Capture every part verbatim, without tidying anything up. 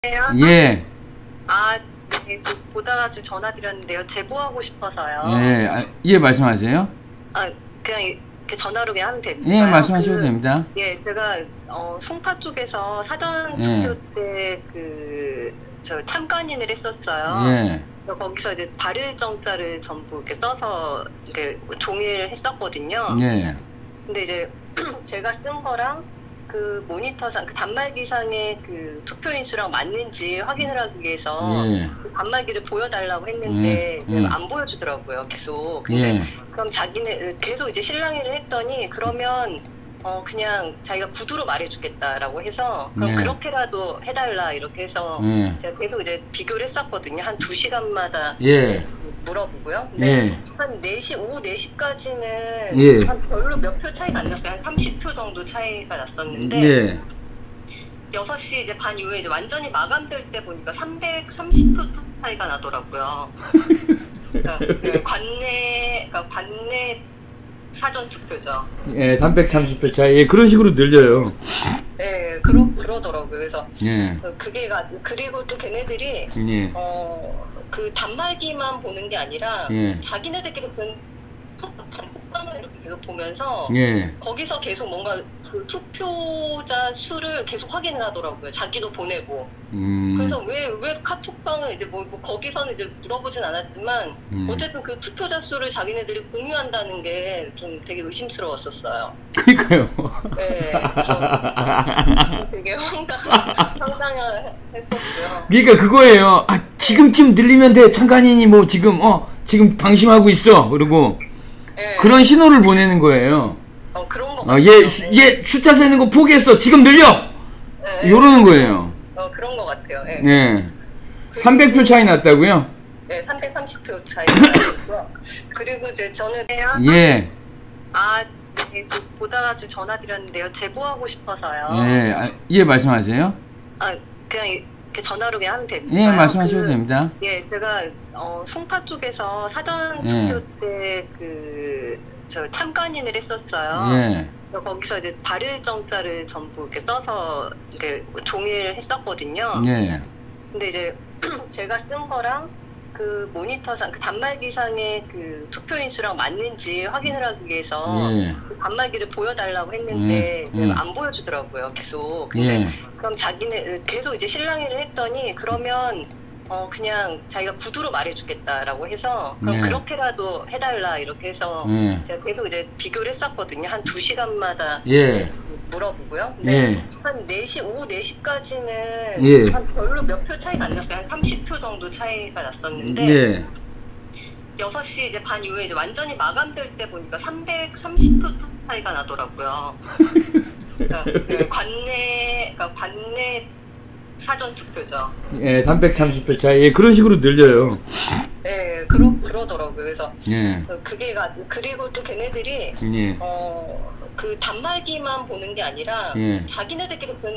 예. 아, 네, 저 보다가 지금 전화 드렸는데요. 제보하고 싶어서요. 예, 아, 예, 말씀하세요. 아, 그냥 이렇게 전화로 그냥 하면 됩니다. 예, 말씀하셔도 그, 됩니다. 예, 제가 어, 송파 쪽에서 사전 예. 투표 때 그 저 참관인을 했었어요. 예. 그래서 거기서 이제 발일 정자를 전부 이렇게 써서 이렇게 종이를 했었거든요. 예. 근데 이제 제가 쓴 거랑 그 모니터상, 그 단말기상의 그 투표인 수랑 맞는지 확인을 하기 위해서 예. 그 단말기를 보여달라고 했는데 예. 예. 안 보여주더라고요, 계속. 근데 예. 그럼 자기네 계속 이제 실랑이를 했더니 그러면 어 그냥 자기가 구두로 말해주겠다라고 해서 그럼 예. 그렇게라도 해달라 이렇게 해서 예. 제가 계속 이제 비교를 했었거든요. 한 두 시간마다 예. 물어보고요. 근데 예. 한 네 시, 오후 네 시까지는 예. 한 별로 몇 표 차이가 안 났어요. 한 삼십 표 정도 차이가 났었는데 예. 여섯 시 이제 반 이후에 이제 완전히 마감될 때 보니까 삼백삼십 표 차이가 나더라고요. 그러니까 그 관내, 그러니까 관내 사전 투표죠. 예, 삼백삼십 표 차이. 예, 그런 식으로 늘려요. 네, 그러, 그러더라고요. 그래서 예. 그게, 가- 그리고 또 걔네들이 예. 어, 그 단말기만 보는 게 아니라 예. 자기네들끼리 무슨 단톡방을 이렇게 계속 보면서 예. 거기서 계속 뭔가 그 투표자 수를 계속 확인을 하더라고요. 자기도 보내고. 음. 그래서 왜, 왜 카톡방을 이제 뭐, 뭐 거기서는 이제 물어보진 않았지만 음. 어쨌든 그 투표자 수를 자기네들이 공유한다는 게 좀 되게 의심스러웠었어요. 그러니까요. 네. 그래서 되게 황당, 황당했었고요. 그러니까 그거예요. 아, 지금쯤 늘리면 돼. 참관인이 뭐 지금 어 지금 방심하고 있어. 그리고 네. 그런 신호를 보내는 거예요. 어, 그런 거 어, 같아요. 얘, 수- 얘 숫자 세는 거 포기했어. 지금 늘려. 네. 이러는 거예요. 어, 그런 거 같아요. 네. 네. 삼백 표 차이 났다고요? 네, 삼백삼십 표 차이가 나고요. 그리고 이제 저는 예. 아, 네, 저 보다가 지금 전화 드렸는데요. 제보하고 싶어서요. 예, 아, 예, 말씀하세요. 아, 그냥 이렇게 전화로 그냥 하면 됩니다. 예, 말씀하셔도 됩니다. 예, 제가 어, 송파 쪽에서 사전 예. 투표 때 그 저 참관인을 했었어요. 예. 그래서 거기서 이제 발일 정자를 전부 이렇게 써서 이렇게 종이를 했었거든요. 예. 근데 이제 제가 쓴 거랑 그 모니터상, 그 단말기상의 그 투표인 수랑 맞는지 확인을 하기 위해서 예. 그 단말기를 보여달라고 했는데 예. 예. 안 보여주더라고요, 계속. 근데 예. 그럼 자기네 계속 이제 실랑이를 했더니 그러면 어 그냥 자기가 구두로 말해주겠다라고 해서 그럼 예. 그렇게라도 해달라 이렇게 해서 예. 제가 계속 이제 비교를 했었거든요. 한 두 시간마다 예. 물어보고요. 근데 예. 한 네 시, 오후 네 시까지는 예. 한 별로 몇 표 차이가 안 났어요. 한 삼십 표 정도 차이가 났었는데 예. 여섯 시 이제 반 이후에 이제 완전히 마감될 때 보니까 삼백삼십 표 차이가 나더라고요. 그러니까 그 관내, 그러니까 관내 사전 투표죠. 예, 삼백삼십 표 차이. 예, 그런 식으로 늘려요. 네, 그러, 그러더라고요. 그래서 예. 그게, 가- 그리고 또 걔네들이 예. 어, 그 단말기만 보는 게 아니라 예. 자기네들끼리 무슨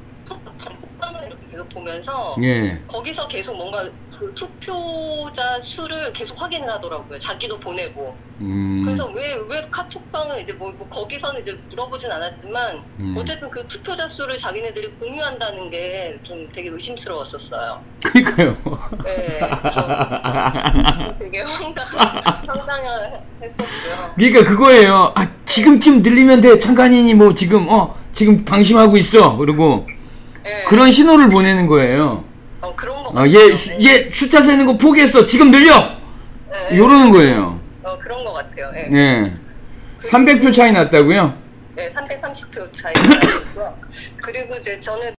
단톡방을 이렇게 계속 보면서 예. 거기서 계속 뭔가 그 투표자 수를 계속 확인을 하더라고요. 자기도 보내고. 음. 그래서 왜, 왜 카톡방을 이제 뭐, 뭐 거기서는 이제 물어보진 않았지만 음. 어쨌든 그 투표자 수를 자기네들이 공유한다는 게 좀 되게 의심스러웠었어요. 그러니까요. 네. 그래서 되게 황당, 황당했었고요. 그러니까 그거예요. 아, 지금쯤 늘리면 돼. 참관인이 뭐 지금 어 지금 방심하고 있어. 그리고 네. 그런 신호를 보내는 거예요. 어, 그런 거 어, 같아요. 얘, 수- 얘 숫자 세는 거 포기했어. 지금 늘려. 네. 이러는 거예요. 어, 그런 거 같아요. 네. 예. 삼백 표 차이 났다고요? 네, 삼백삼십 표 차이가 나고요. 그리고 이제 저는